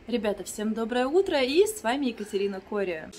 Ребята, всем доброе утро, и с вами Екатерина Кория.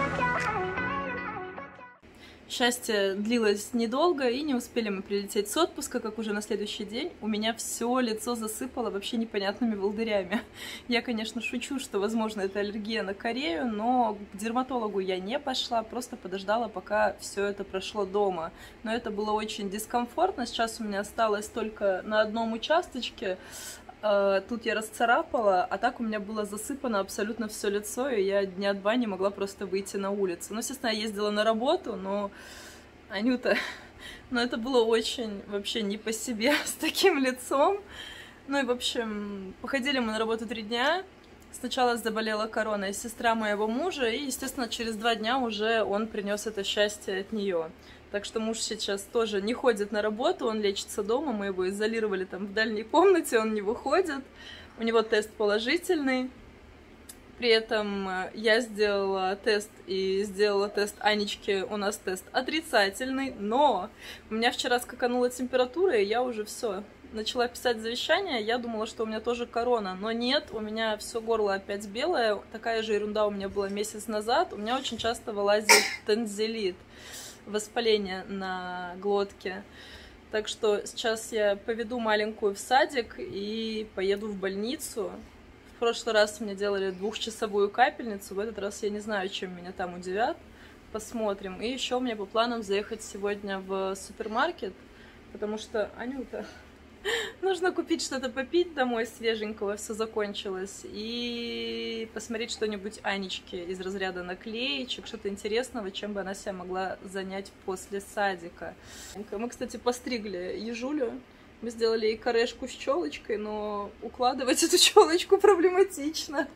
Счастье длилось недолго, и не успели мы прилететь с отпуска, как уже на следующий день у меня все лицо засыпало вообще непонятными волдырями. Я, конечно, шучу, что, возможно, это аллергия на Корею, но к дерматологу я не пошла, просто подождала, пока все это прошло дома. Но это было очень дискомфортно. Сейчас у меня осталось только на одном участочке. Тут я расцарапала, а так у меня было засыпано абсолютно все лицо, и я дня два не могла просто выйти на улицу. Ну, естественно, я ездила на работу, но, Анюта, но это было очень вообще не по себе с таким лицом. Ну и, в общем, походили мы на работу 3 дня. Сначала заболела короной сестра моего мужа, и, естественно, через 2 дня уже он принес это счастье от нее. Так что муж сейчас тоже не ходит на работу, он лечится дома, мы его изолировали там в дальней комнате, он не выходит, у него тест положительный. При этом я сделала тест и сделала тест Анечке, у нас тест отрицательный, но у меня вчера скаканула температура, и я уже все начала писать завещание, я думала, что у меня тоже корона, но нет, у меня все горло опять белое, такая же ерунда у меня была месяц назад, у меня очень часто вылазит тонзиллит, воспаление на глотке. Так что сейчас я поведу маленькую в садик и поеду в больницу. В прошлый раз мне делали 2-часовую капельницу, в этот раз я не знаю, чем меня там удивят. Посмотрим. И еще у меня по планам заехать сегодня в супермаркет, потому что, Анюта, нужно купить что-то попить домой свеженького, все закончилось, и посмотреть что-нибудь Анечке из разряда наклеечек, что-то интересного, чем бы она себя могла занять после садика. Мы, кстати, постригли Ежулю, мы сделали ей корешку с челочкой, но укладывать эту челочку проблематично.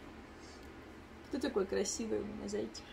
Кто такой красивый у меня зайчик?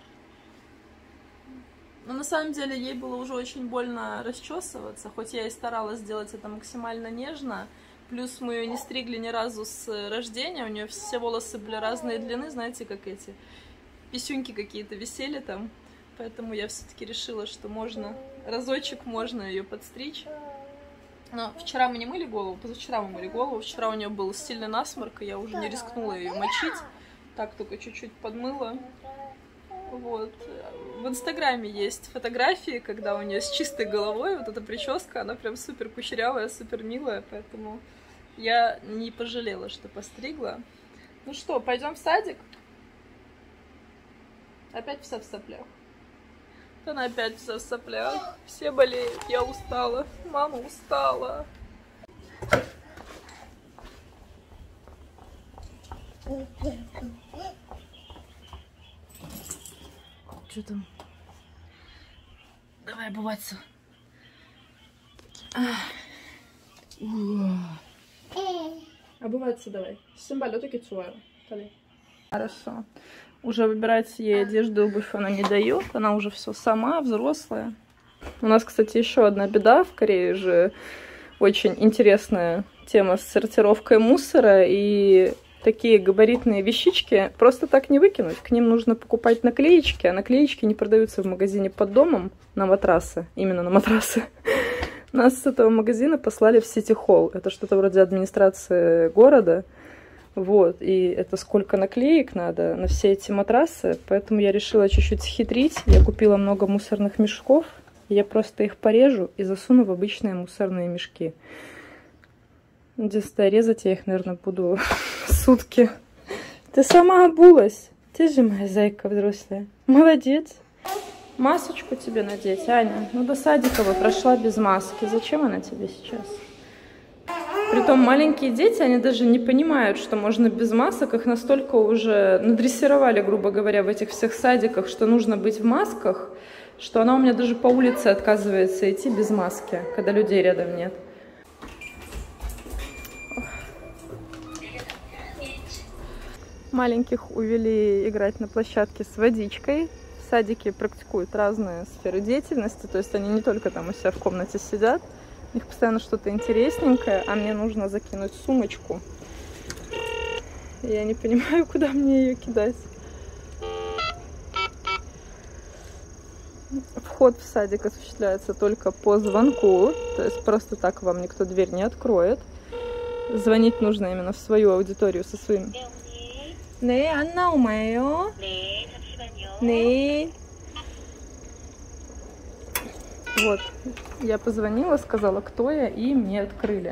Но на самом деле ей было уже очень больно расчесываться, хоть я и старалась сделать это максимально нежно. Плюс мы ее не стригли ни разу с рождения, у нее все волосы были разной длины, знаете, как эти писюньки какие-то висели там. Поэтому я все-таки решила, что можно, разочек можно ее подстричь. Но вчера мы не мыли голову, позавчера мы мыли голову, вчера у нее был сильный насморк, и я уже не рискнула ее мочить, так только чуть-чуть подмыла. Вот. В Инстаграме есть фотографии, когда у нее с чистой головой вот эта прическа, она прям супер кучерявая, супер милая, поэтому я не пожалела, что постригла. Ну что, пойдем в садик? Опять вся в соплях. Она опять вся в соплях. Все болеют, я устала. Мама устала. Что там? Давай обуваться. Обуваться давай. Симбалю таки чуваю. Хорошо. Уже выбирать ей одежду и обувь она не дает. Она уже все сама, взрослая. У нас, кстати, еще одна беда. В Корее же очень интересная тема с сортировкой мусора. И такие габаритные вещички просто так не выкинуть. К ним нужно покупать наклеечки, а наклеечки не продаются в магазине под домом на матрасы. Именно на матрасы. Нас с этого магазина послали в Сити-холл. Это что-то вроде администрации города. Вот. И это сколько наклеек надо на все эти матрасы. Поэтому я решила чуть-чуть схитрить. Я купила много мусорных мешков. Я просто их порежу и засуну в обычные мусорные мешки. Единственное, резать я их, наверное, буду сутки. Ты сама обулась. Ты же моя зайка взрослая. Молодец. Масочку тебе надеть, Аня. Ну, до садика бы прошла без маски. Зачем она тебе сейчас? Притом маленькие дети, они даже не понимают, что можно без масок. Их настолько уже надрессировали, грубо говоря, в этих всех садиках, что нужно быть в масках, что она у меня даже по улице отказывается идти без маски, когда людей рядом нет. Маленьких увели играть на площадке с водичкой. В садике практикуют разные сферы деятельности, то есть они не только там у себя в комнате сидят, у них постоянно что-то интересненькое, а мне нужно закинуть сумочку. Я не понимаю, куда мне ее кидать. Вход в садик осуществляется только по звонку, то есть просто так вам никто дверь не откроет. Звонить нужно именно в свою аудиторию со своим 네, 안 나오마요. 네, 잠시만요. 네. Вот, я позвонила, сказала, кто я, и мне открыли.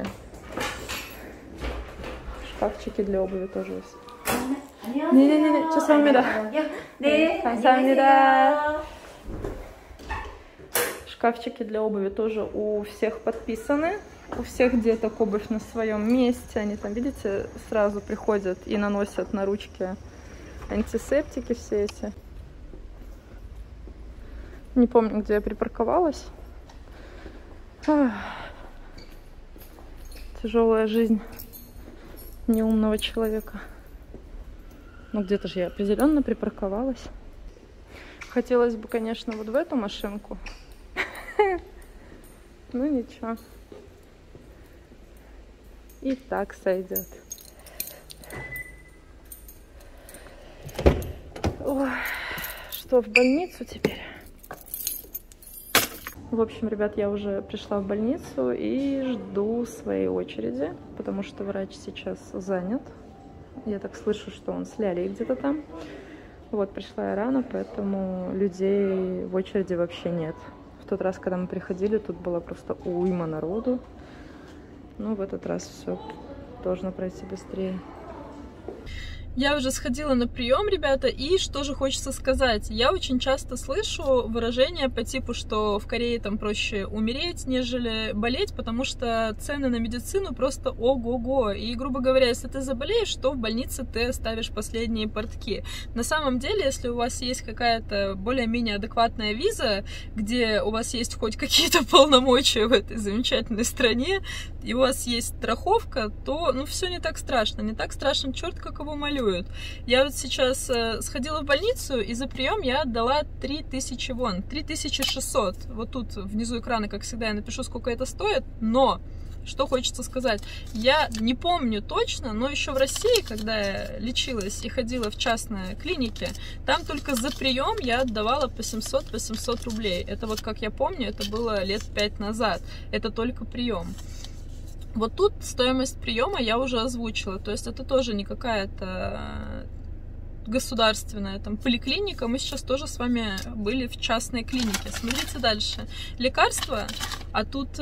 Шкафчики для обуви тоже есть. 안녕하세요. 죄송합니다. 네, 감사합니다. Шкафчики для обуви тоже у всех подписаны. У всех деток обувь на своем месте. Они там, видите, сразу приходят и наносят на ручки антисептики все эти. Не помню, где я припарковалась. Тяжелая жизнь неумного человека. Ну, где-то же я определенно припарковалась. Хотелось бы, конечно, вот в эту машинку. Ну, ничего. И так сойдет. Ой, что, в больницу теперь? В общем, ребят, я уже пришла в больницу и жду своей очереди, потому что врач сейчас занят. Я так слышу, что он с Лялей где-то там. Вот, пришла я рано, поэтому людей в очереди вообще нет. В тот раз, когда мы приходили, тут была просто уйма народу. Ну, в этот раз все должно пройти быстрее. Я уже сходила на прием, ребята, и что же хочется сказать. Я очень часто слышу выражения по типу, что в Корее там проще умереть, нежели болеть, потому что цены на медицину просто ого-го. И, грубо говоря, если ты заболеешь, то в больнице ты оставишь последние портки. На самом деле, если у вас есть какая-то более-менее адекватная виза, где у вас есть хоть какие-то полномочия в этой замечательной стране, и у вас есть страховка, то, ну, все не так страшно. Не так страшно, черт как его молю. Я вот сейчас сходила в больницу, и за прием я отдала 3000 вон, 3600. Вот тут внизу экрана, как всегда, я напишу, сколько это стоит, но что хочется сказать. Я не помню точно, но еще в России, когда я лечилась и ходила в частной клинике, там только за прием я отдавала по 700 рублей. Это вот, как я помню, это было лет 5 назад. Это только прием. Вот тут стоимость приема я уже озвучила, то есть это тоже не какая-то государственная там поликлиника, мы сейчас тоже с вами были в частной клинике. Смотрите дальше. Лекарства, а тут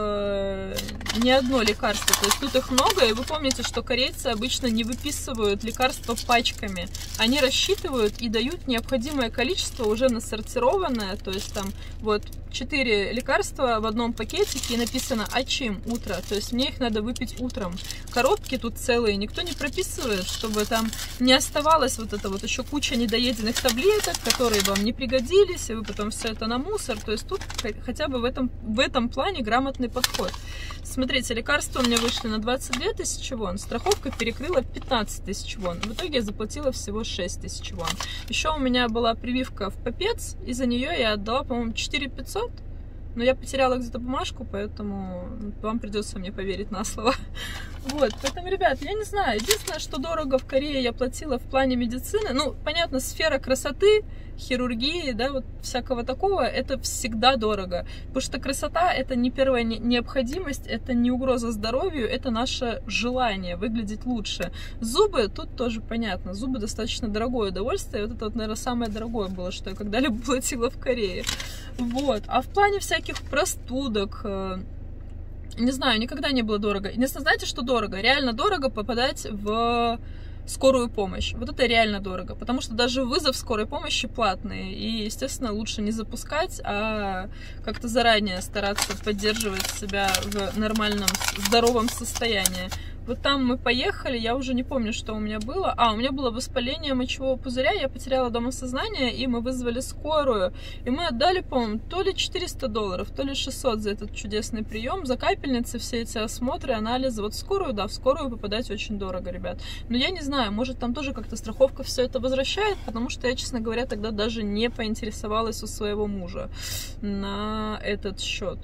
не одно лекарство, то есть тут их много, и вы помните, что корейцы обычно не выписывают лекарства пачками, они рассчитывают и дают необходимое количество уже насортированное, то есть там вот 4 лекарства в одном пакетике и написано «Ачим» утро, то есть мне их надо выпить утром. Коробки тут целые, никто не прописывает, чтобы там не оставалось вот это вот еще куча недоеденных таблеток, которые вам не пригодились, и вы потом все это на мусор. То есть тут хотя бы в этом плане грамотный подход. Смотрите, лекарства у меня вышли на 22 тысячи вон, страховка перекрыла 15 тысяч вон. В итоге я заплатила всего 6 тысяч вон. Еще у меня была прививка в попец, и за нее я отдала, по-моему, 4500. Но я потеряла где-то бумажку, поэтому вам придется мне поверить на слово. Вот, поэтому, ребят, я не знаю. Единственное, что дорого в Корее я платила в плане медицины. Ну, понятно, сфера красоты, хирургии, да, вот всякого такого, это всегда дорого. Потому что красота — это не первая необходимость, это не угроза здоровью, это наше желание выглядеть лучше. Зубы, тут тоже понятно, зубы достаточно дорогое удовольствие. Вот это вот, наверное, самое дорогое было, что я когда-либо платила в Корее. Вот. А в плане всяких простудок, не знаю, никогда не было дорого. Единственное, знаете, что дорого? Реально дорого попадать в скорую помощь. Вот это реально дорого, потому что даже вызов скорой помощи платный, и, естественно, лучше не запускать, а как-то заранее стараться поддерживать себя в нормальном, здоровом состоянии. Вот там мы поехали, я уже не помню, что у меня было. У меня было воспаление мочевого пузыря, я потеряла дома сознание, и мы вызвали скорую. И мы отдали, по-моему, то ли $400, то ли 600 за этот чудесный прием, за капельницы, все эти осмотры, анализы. Вот в скорую, да, в скорую попадать очень дорого, ребят. Но я не знаю, может там тоже как-то страховка все это возвращает, потому что я, честно говоря, тогда даже не поинтересовалась у своего мужа на этот счет.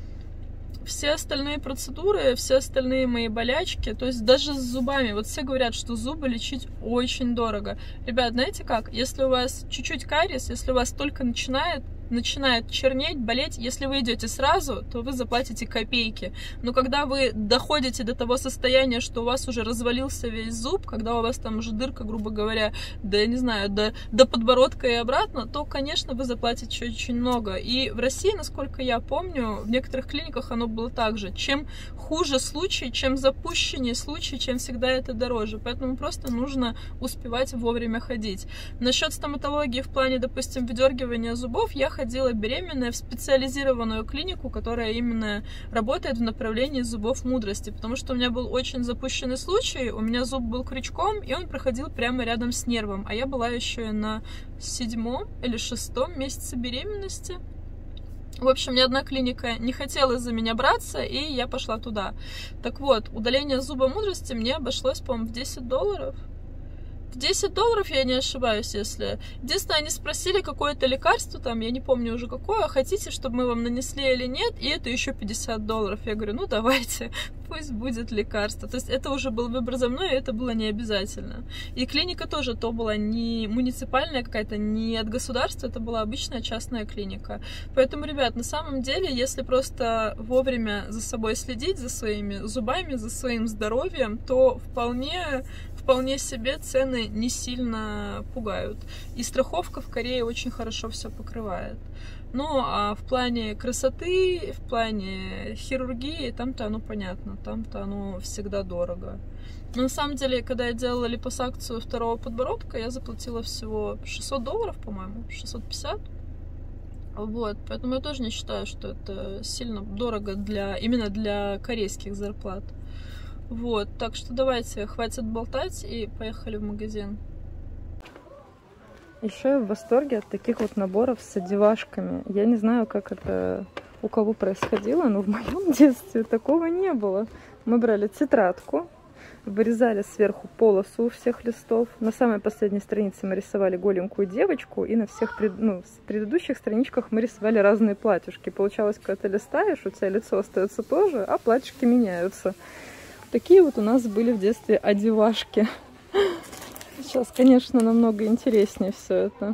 Все остальные процедуры, все остальные мои болячки, то есть даже с зубами, вот все говорят, что зубы лечить очень дорого. Ребят, знаете как, если у вас чуть-чуть кариес, если у вас только начинает начинает чернеть, болеть. Если вы идете сразу, то вы заплатите копейки. Но когда вы доходите до того состояния, что у вас уже развалился весь зуб, когда у вас там уже дырка, грубо говоря, да, я не знаю, до подбородка и обратно, то, конечно, вы заплатите очень много. И в России, насколько я помню, в некоторых клиниках оно было так же. Чем хуже случай, чем запущеннее случай, чем всегда это дороже. Поэтому просто нужно успевать вовремя ходить. Насчет стоматологии в плане, допустим, выдергивания зубов, я ходила беременная в специализированную клинику, которая именно работает в направлении зубов мудрости, потому что у меня был очень запущенный случай, у меня зуб был крючком, и он проходил прямо рядом с нервом, а я была еще на 7-м или 6-м месяце беременности. В общем, ни одна клиника не хотела за меня браться, и я пошла туда. Так вот, удаление зуба мудрости мне обошлось, по-моему, в $10. В $10, я не ошибаюсь, если... Единственное, они спросили какое-то лекарство, там, я не помню уже какое, хотите, чтобы мы вам нанесли или нет, и это еще $50. Я говорю, ну давайте, пусть будет лекарство. То есть это уже был выбор за мной, и это было не обязательно. И клиника тоже то была не муниципальная какая-то, не от государства, это была обычная частная клиника. Поэтому, ребят, на самом деле, если просто вовремя за собой следить, за своими зубами, за своим здоровьем, то вполне себе цены не сильно пугают. И страховка в Корее очень хорошо все покрывает. Ну, а в плане красоты, в плане хирургии, там-то оно понятно, там-то оно всегда дорого. Но на самом деле, когда я делала липосакцию второго подбородка, я заплатила всего $600, по-моему, 650. Вот, поэтому я тоже не считаю, что это сильно дорого именно для корейских зарплат. Вот, так что давайте, хватит болтать и поехали в магазин. Еще я в восторге от таких вот наборов с одевашками. Я не знаю, как это у кого происходило, но в моем детстве такого не было. Мы брали тетрадку, вырезали сверху полосу у всех листов. На самой последней странице мы рисовали голенькую девочку, и на всех предыдущих страничках мы рисовали разные платьюшки. Получалось, когда ты листаешь, у тебя лицо остается тоже, а платьюшки меняются. Такие вот у нас были в детстве одевашки. Сейчас, конечно, намного интереснее все это.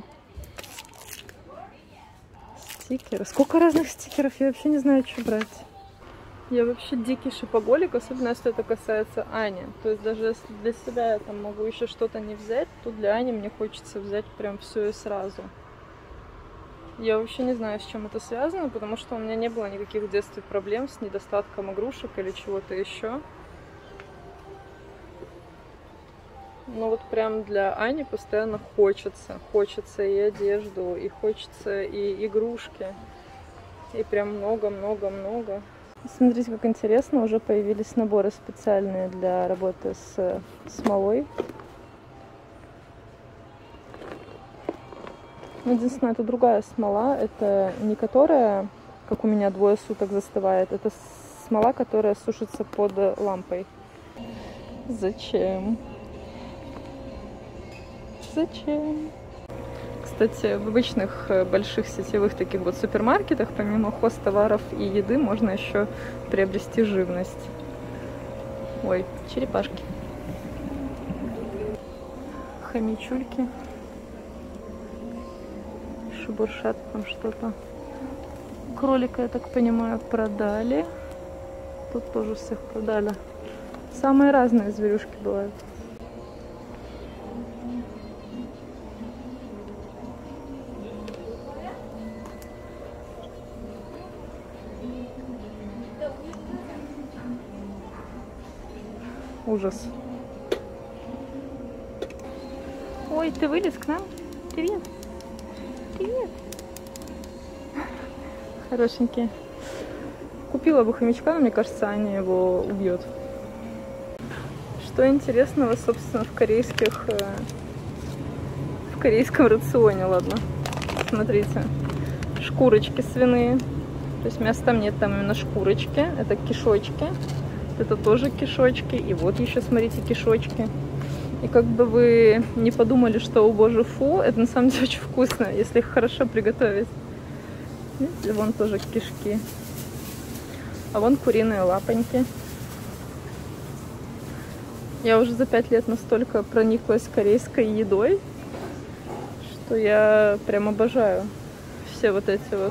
Стикеры. Сколько разных стикеров, я вообще не знаю, что брать. Я вообще дикий шопоголик, особенно если это касается Ани. То есть даже если для себя я там могу еще что-то не взять, то для Ани мне хочется взять прям все и сразу. Я вообще не знаю, с чем это связано, потому что у меня не было никаких в детстве проблем с недостатком игрушек или чего-то еще. Ну вот прям для Ани постоянно хочется и одежду, и хочется и игрушки, и прям много-много-много. Смотрите, как интересно, уже появились наборы специальные для работы с смолой. Единственное, это другая смола, это не которая, как у меня, 2 суток застывает, это смола, которая сушится под лампой. Зачем? Зачем? Кстати, в обычных больших сетевых таких вот супермаркетах, помимо хозтоваров и еды, можно еще приобрести живность. Ой, черепашки. Хомячульки. Шебуршат там что-то. Кролика, я так понимаю, продали. Тут тоже всех продали. Самые разные зверюшки бывают. Ужас. Ой, ты вылез к нам? Привет. Привет. Хорошенький. Купила бы хомячка, но мне кажется, Аня его убьет. Что интересного, собственно, в корейском рационе, ладно. Смотрите. Шкурочки свиные. То есть мяса там нет, там именно шкурочки. Это кишочки. Это тоже кишочки. И вот еще, смотрите, кишочки. И как бы вы не подумали, что, о боже, фу, это на самом деле очень вкусно, если их хорошо приготовить. Видите, вон тоже кишки. А вон куриные лапоньки. Я уже за 5 лет настолько прониклась корейской едой, что я прям обожаю все вот эти вот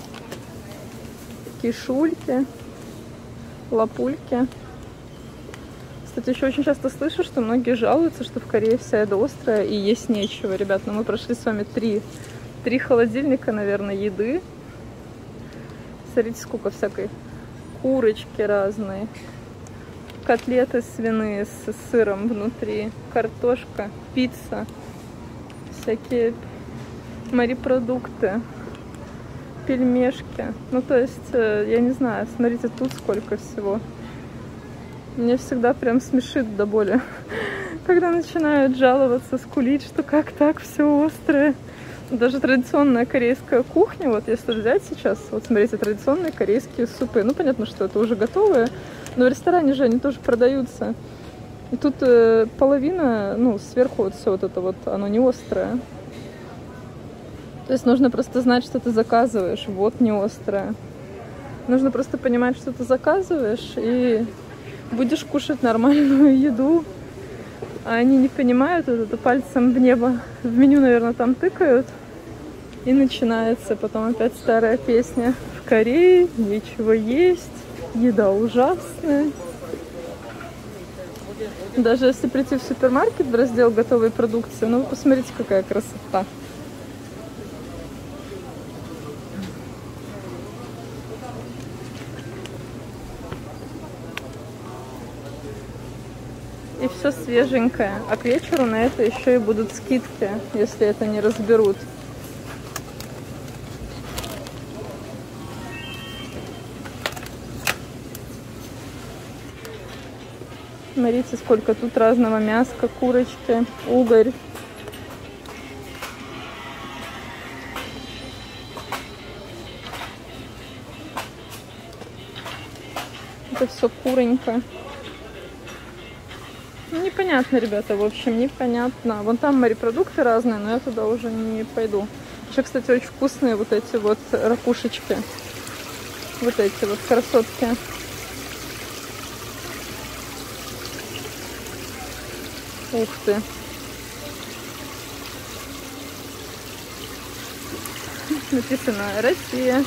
кишульки, лапульки. Кстати, еще очень часто слышу, что многие жалуются, что в Корее вся еда острая и есть нечего. Ребят, ну мы прошли с вами три холодильника, наверное, еды. Смотрите, сколько всякой курочки разные, котлеты свиные с сыром внутри, картошка, пицца, всякие морепродукты, пельмешки. Ну, то есть, я не знаю, смотрите, тут сколько всего. Мне всегда прям смешит до боли, когда начинают жаловаться, скулить, что как так все острое. Даже традиционная корейская кухня, вот если взять сейчас, вот смотрите, традиционные корейские супы. Ну, понятно, что это уже готовые, но в ресторане же они тоже продаются. И тут половина, ну, сверху вот все вот это вот, оно не острое. То есть нужно просто знать, что ты заказываешь, вот не острое. Нужно просто понимать, что ты заказываешь, и будешь кушать нормальную еду. А они не понимают, вот это пальцем в небо, в меню, наверное, там тыкают. И начинается потом опять старая песня. В Корее нечего есть, еда ужасная. Даже если прийти в супермаркет в раздел готовой продукции, ну вы посмотрите, какая красота. И все свеженькое. А к вечеру на это еще и будут скидки, если это не разберут. Смотрите, сколько тут разного мяска, курочки, угорь. Это все куренько. Непонятно, ребята, в общем, непонятно. Вон там морепродукты разные, но я туда уже не пойду. Еще, кстати, очень вкусные вот эти вот ракушечки. Вот эти вот красотки. Ух ты. Написано «Россия».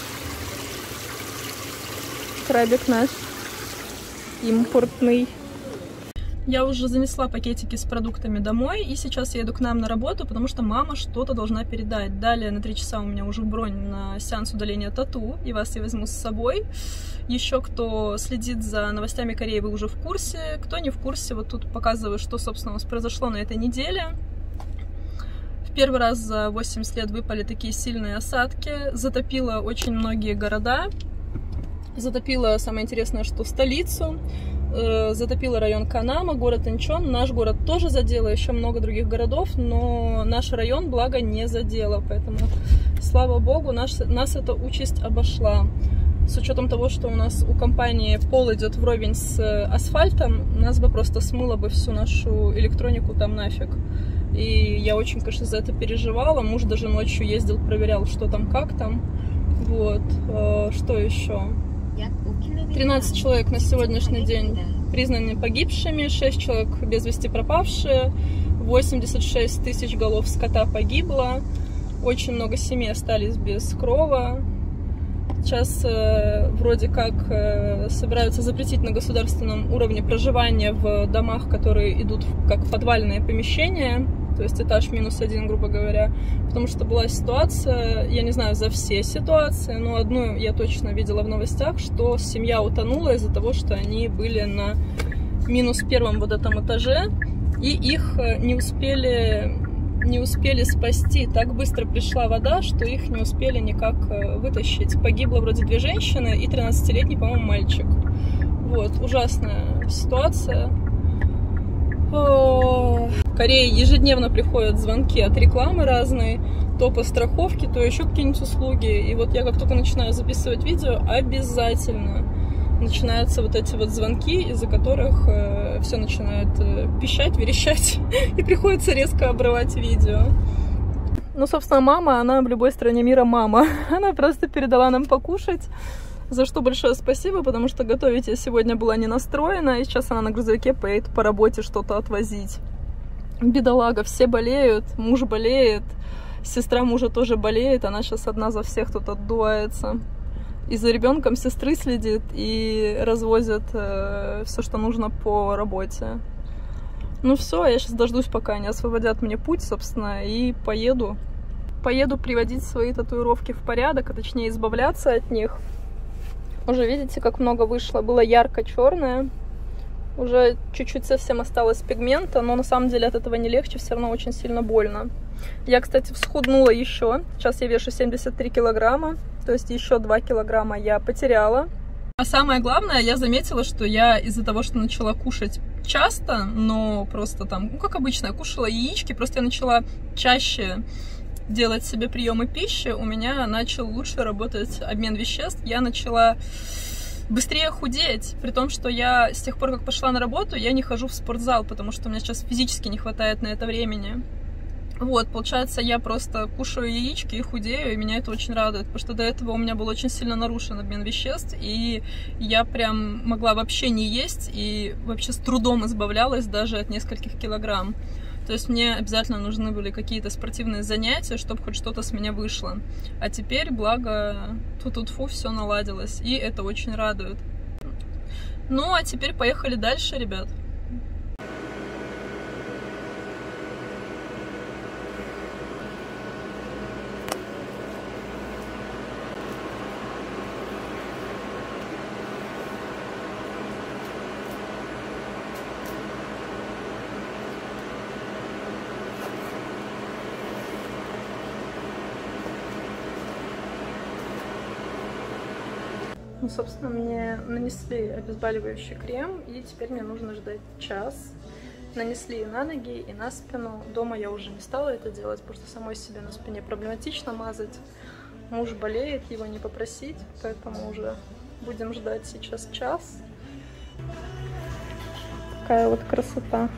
Крабик наш импортный. Я уже занесла пакетики с продуктами домой, и сейчас я еду к нам на работу, потому что мама что-то должна передать. Далее на 3 часа у меня уже бронь на сеанс удаления тату, и вас я возьму с собой. Еще кто следит за новостями Кореи, вы уже в курсе. Кто не в курсе, вот тут показываю, что, собственно, у нас произошло на этой неделе. В первый раз за 80 лет выпали такие сильные осадки, затопило очень многие города. Затопило, самое интересное, что столицу. Затопило район Канама, город Инчон. Наш город тоже задело, еще много других городов, но наш район, благо, не задело. Поэтому, слава богу, нас эта участь обошла. С учетом того, что у нас у компании пол идет вровень с асфальтом, нас бы просто смыло бы всю нашу электронику там нафиг. И я очень, конечно, за это переживала. Муж даже ночью ездил, проверял, что там, как там. Вот. Что еще? 13 человек на сегодняшний день признаны погибшими, 6 человек без вести пропавшие, 86 тысяч голов скота погибло, очень много семей остались без крова. Сейчас вроде как собираются запретить на государственном уровне проживание в домах, которые идут как подвальные помещения, то есть этаж -1, грубо говоря, потому что была ситуация, я не знаю за все ситуации, но одну я точно видела в новостях, что семья утонула из-за того, что они были на -1 вот этом этаже, и их не успели спасти. Так быстро пришла вода, что их не успели никак вытащить. Погибло вроде 2 женщины и 13-летний, по-моему, мальчик. Вот, ужасная ситуация. В Корее ежедневно приходят звонки от рекламы разные, то по страховке, то еще какие-нибудь услуги. И вот я как только начинаю записывать видео, обязательно начинаются вот эти вот звонки, из-за которых все начинает пищать, верещать, и приходится резко обрывать видео. Ну, собственно, мама, она в любой стране мира мама. Она просто передала нам покушать, за что большое спасибо, потому что готовить я сегодня была не настроена, и сейчас она на грузовике поедет по работе что-то отвозить. Бедолага, все болеют, муж болеет, Сестра мужа тоже болеет, она сейчас одна за всех тут отдувается. И за ребенком сестры следит и развозит все, что нужно по работе. Ну все, я сейчас дождусь, пока они освободят мне путь, собственно, и поеду. Поеду приводить свои татуировки в порядок, а точнее избавляться от них. Уже видите, как много вышло. Было ярко-черное. Уже чуть-чуть совсем осталось пигмента, но на самом деле от этого не легче, все равно очень сильно больно. Я, кстати, всхуднула еще. Сейчас я вешу 73 килограмма, то есть еще 2 килограмма я потеряла. А самое главное, я заметила, что я из-за того, что начала кушать часто, но просто там, ну как обычно, я кушала яички, просто я начала чаще делать себе приемы пищи, у меня начал лучше работать обмен веществ, я начала быстрее худеть, при том, что я с тех пор, как пошла на работу, я не хожу в спортзал, потому что у меня сейчас физически не хватает на это времени. Вот, получается, я просто кушаю яички и худею, и меня это очень радует, потому что до этого у меня был очень сильно нарушен обмен веществ, и я прям могла вообще не есть, и вообще с трудом избавлялась даже от нескольких килограмм. То есть мне обязательно нужны были какие-то спортивные занятия, чтобы хоть что-то с меня вышло. А теперь, благо, тьфу-тьфу, все наладилось, и это очень радует. Ну, а теперь поехали дальше, ребят. Ну, собственно, мне нанесли обезболивающий крем, и теперь мне нужно ждать час. Нанесли и на ноги, и на спину. Дома я уже не стала это делать, потому что самой себе на спине проблематично мазать. Муж болеет, его не попросить, поэтому уже будем ждать сейчас час. Такая вот красота.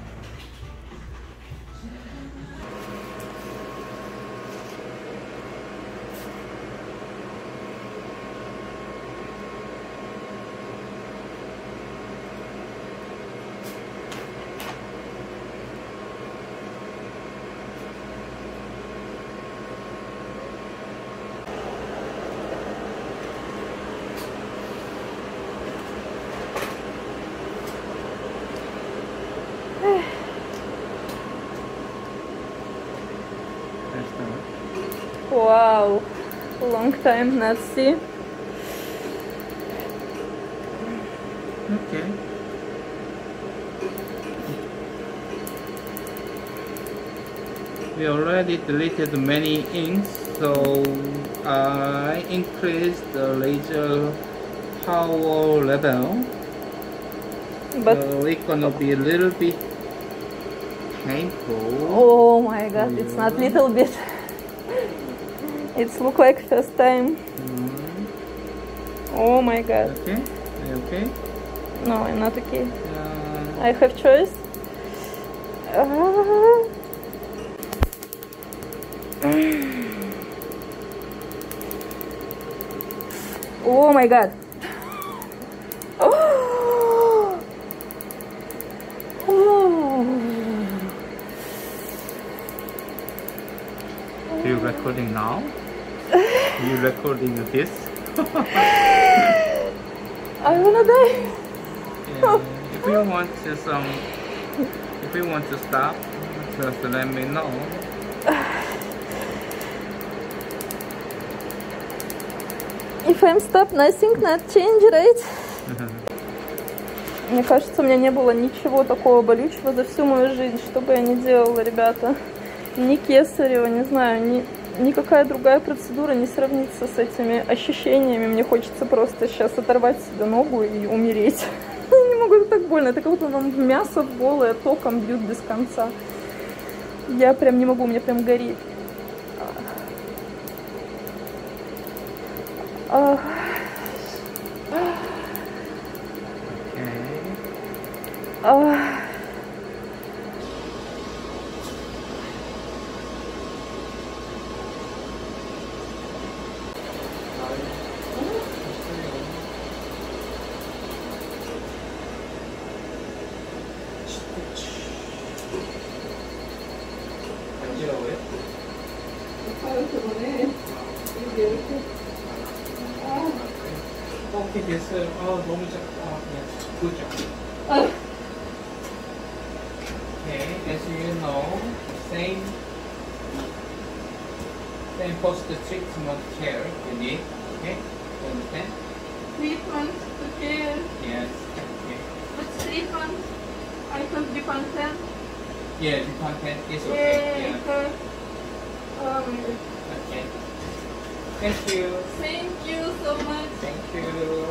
Wow, long time not see. Okay. We already deleted many inks, so I increased the laser power level. But It's gonna be a little bit painful. oh my god, it's not little bit. It's look like first time. Oh my god. Okay? Are you okay? No, I'm not okay. I have choice. Oh my god. Are you recording now? Are you recording this? I wanna die. Yeah, if you want to stop, just let me know. If I'm stop, nothing not change, right? Мне кажется, у меня не было ничего такого болючего за всю мою жизнь, что бы я ни делала, ребята. Ни кесарево, не знаю, никакая другая процедура не сравнится с этими ощущениями. Мне хочется просто сейчас оторвать себе ногу и умереть. Не могу, это так больно. Это как будто вам мясо голое током бьют без конца. Я прям не могу, мне прям горит. Okay, yes, sir. 너무 작다. Yes, good job. Okay, as you know, same post treatment care you need. Okay, you understand? Treatment, okay. Yes. Okay. What's treatment? I took the content. Yeah, the content is okay. Yeah. Okay. Thank you. Thank you so much. Thank you.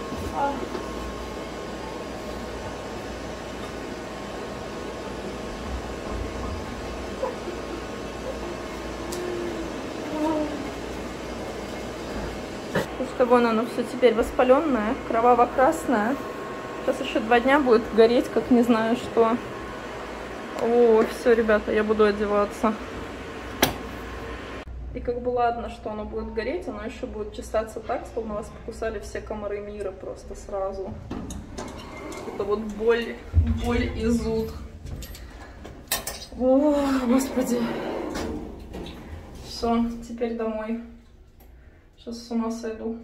Потому что вон оно все теперь воспаленное, кроваво-красное. Сейчас еще 2 дня будет гореть, как не знаю что. О, все, ребята, я буду одеваться. И как бы ладно, что оно будет гореть, оно еще будет чесаться так, словно вас покусали все комары мира просто сразу. Это вот боль и зуд. О, господи. Все, теперь домой. Сейчас с ума сойду.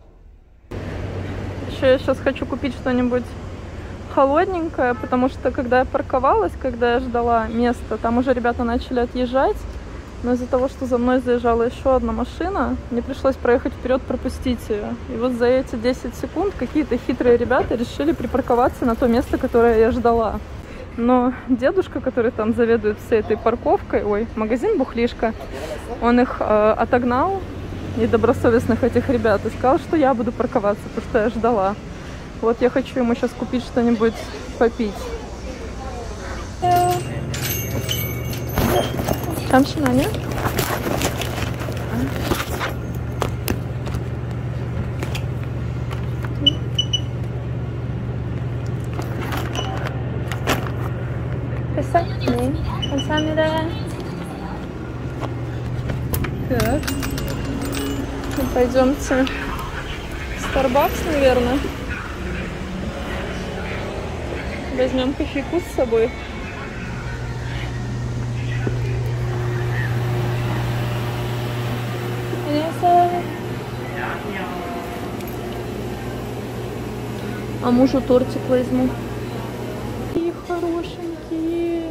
Еще я сейчас хочу купить что-нибудь холодненькое, потому что когда я парковалась, когда я ждала места, там уже ребята начали отъезжать. Но из-за того, что за мной заезжала еще одна машина, мне пришлось проехать вперед, пропустить ее. И вот за эти 10 секунд какие-то хитрые ребята решили припарковаться на то место, которое я ждала. Но дедушка, который там заведует всей этой парковкой, ой, магазин Бухлишка, он их отогнал, недобросовестных этих ребят, и сказал, что я буду парковаться, потому что я ждала. Вот я хочу ему сейчас купить что-нибудь попить. 잠시만요. 됐어? 네, 감사합니다. Так, ну, пойдемте в Starbucks, наверное. Возьмем кофейку с собой. А мужу тортик возьму. Какие хорошенькие.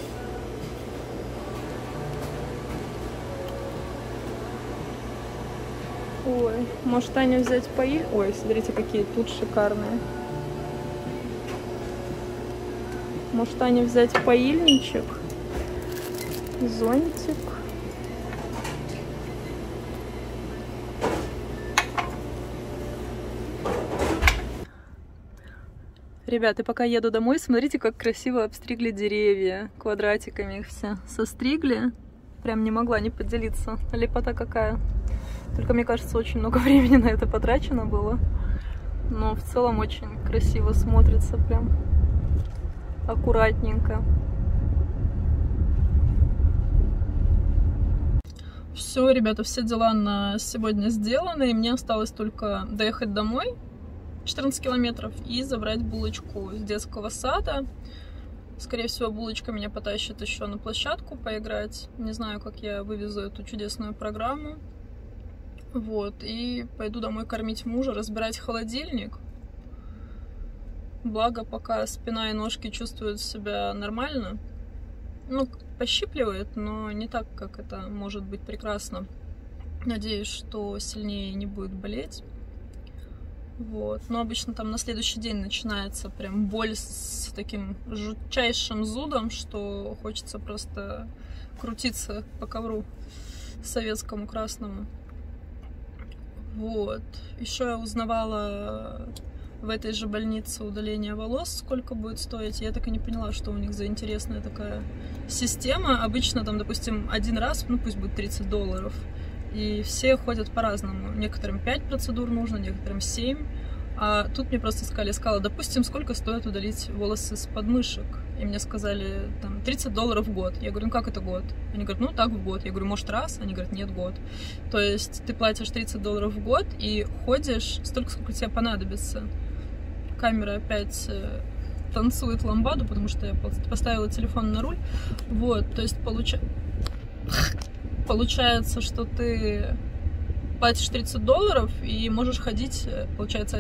Ой, может Таню взять пои? Ой, смотрите, какие тут шикарные. Может Таню взять поильничек, зонтик. Ребята, пока еду домой, смотрите, как красиво обстригли деревья. Квадратиками их все состригли. Прям не могла не поделиться. Лепота какая. Только, мне кажется, очень много времени на это потрачено было. Но в целом очень красиво смотрится. Прям аккуратненько. Все, ребята, все дела на сегодня сделаны. И мне осталось только доехать домой. 14 километров и забрать булочку с детского сада. Скорее всего, булочка меня потащит еще на площадку поиграть. Не знаю, как я вывезу эту чудесную программу. Вот, и пойду домой кормить мужа, разбирать холодильник. Благо, пока спина и ножки чувствуют себя нормально. Ну, пощипливает, но не так, как это может быть прекрасно. Надеюсь, что сильнее не будет болеть. Вот. Но обычно там на следующий день начинается прям боль с таким жутчайшим зудом, что хочется просто крутиться по ковру советскому красному. Вот. Еще я узнавала в этой же больнице удаление волос, сколько будет стоить. Я так и не поняла, что у них за интересная такая система. Обычно там, допустим, один раз, ну пусть будет $30. И все ходят по-разному. Некоторым 5 процедур нужно, некоторым 7. А тут мне просто сказала, допустим, сколько стоит удалить волосы с подмышек. И мне сказали, там, $30 в год. Я говорю, ну как это год? Они говорят, ну так в год. Я говорю, может раз? Они говорят, нет, год. То есть ты платишь $30 в год и ходишь столько, сколько тебе понадобится. Камера опять танцует ламбаду, потому что я поставила телефон на руль. Вот, то есть получается... Получается, что ты платишь $30 и можешь ходить, получается,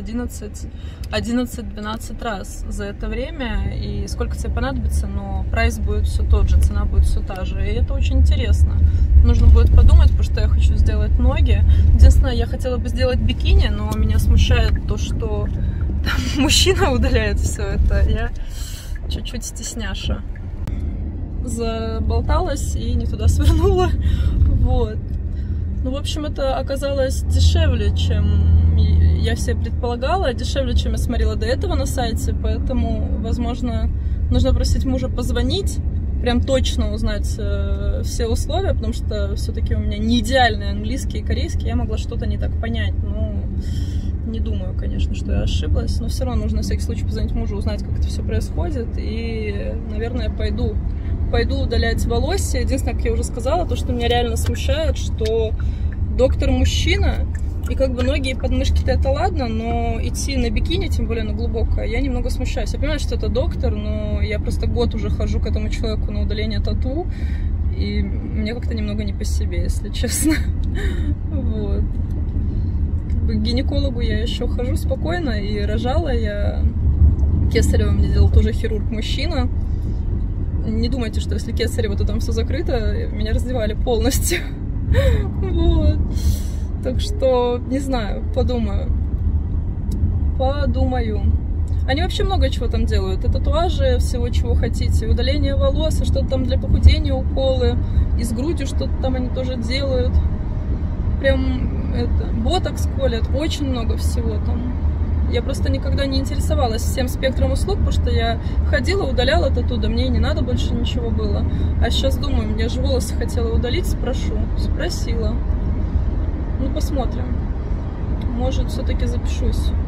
11-12 раз за это время. И сколько тебе понадобится, но прайс будет все тот же, цена будет все та же. И это очень интересно. Нужно будет подумать, потому что я хочу сделать ноги. Единственное, я хотела бы сделать бикини, но меня смущает то, что там мужчина удаляет все это. Я чуть-чуть стесняша. Заболталась и не туда свернула. Вот. Ну, в общем, это оказалось дешевле, чем я себе предполагала, дешевле, чем я смотрела до этого на сайте, поэтому, возможно, нужно просить мужа позвонить, прям точно узнать все условия, потому что все-таки у меня не идеальный английский и корейский, я могла что-то не так понять, ну, не думаю, конечно, что я ошиблась, но все равно нужно на всякий случай позвонить мужу, узнать, как это все происходит, и, наверное, пойду удалять волосы. Единственное, как я уже сказала, то, что меня реально смущает, что доктор мужчина, и как бы ноги и подмышки-то это ладно, но идти на бикини, тем более на глубокое, я немного смущаюсь. Я понимаю, что это доктор, но я просто год уже хожу к этому человеку на удаление тату, и мне как-то немного не по себе, если честно. Вот. К гинекологу я еще хожу спокойно, и рожала я. Кесарево мне делал тоже хирург-мужчина. Не думайте, что если кесарево, то там все закрыто. Меня раздевали полностью. Вот. Так что, не знаю, подумаю. Они вообще много чего там делают. И татуажи, всего, чего хотите. Удаление волос, и что-то там для похудения, уколы. И с грудью что-то там они тоже делают. Прям ботокс колят. Очень много всего там. Я просто никогда не интересовалась всем спектром услуг, потому что я ходила, удаляла тату, да мне и не надо больше ничего было. А сейчас думаю, я же волосы хотела удалить, спросила. Ну, посмотрим. Может, все-таки запишусь.